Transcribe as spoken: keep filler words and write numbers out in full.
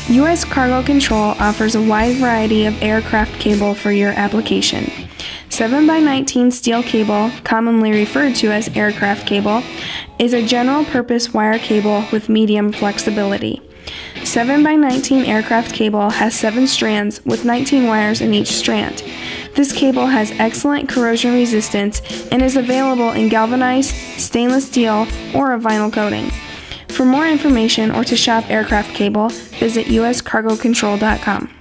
U S Cargo Control offers a wide variety of aircraft cable for your application. seven by nineteen steel cable, commonly referred to as aircraft cable, is a general-purpose wire cable with medium flexibility. seven by nineteen aircraft cable has seven strands with nineteen wires in each strand. This cable has excellent corrosion resistance and is available in galvanized, stainless steel, or a vinyl coating. For more information or to shop aircraft cable, visit U S cargo control dot com.